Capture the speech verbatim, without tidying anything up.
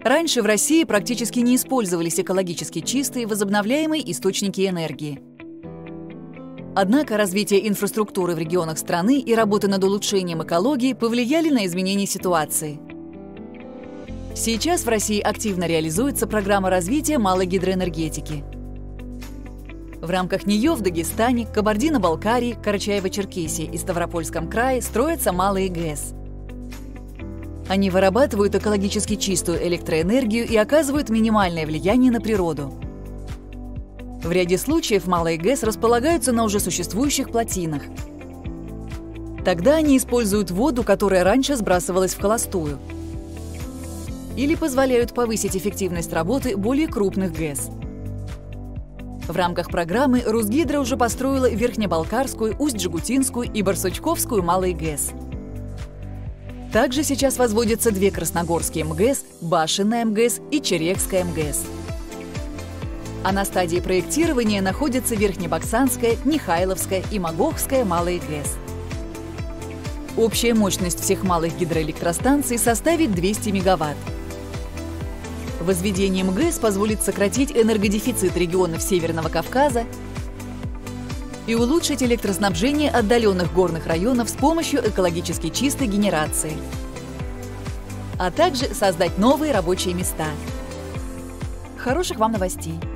Раньше в России практически не использовались экологически чистые возобновляемые источники энергии. Однако развитие инфраструктуры в регионах страны и работа над улучшением экологии повлияли на изменение ситуации. Сейчас в России активно реализуется программа развития малой гидроэнергетики. В рамках нее в Дагестане, Кабардино-Балкарии, Карачаево-Черкесии и Ставропольском крае строятся малые ГЭС. Они вырабатывают экологически чистую электроэнергию и оказывают минимальное влияние на природу. В ряде случаев малые ГЭС располагаются на уже существующих плотинах. Тогда они используют воду, которая раньше сбрасывалась в холостую, или позволяют повысить эффективность работы более крупных ГЭС. В рамках программы Русгидро уже построила Верхнебалкарскую, Усть-Джегутинскую и Барсучковскую малые ГЭС. Также сейчас возводятся две красногорские МГЭС, Башенная МГЭС и Черекская МГЭС. А на стадии проектирования находятся Верхнебоксанская, Михайловская и Могохская малые ГЭС. Общая мощность всех малых гидроэлектростанций составит двести мегаватт. Возведение МГЭС позволит сократить энергодефицит регионов Северного Кавказа и улучшить электроснабжение отдаленных горных районов с помощью экологически чистой генерации, а также создать новые рабочие места. Хороших вам новостей!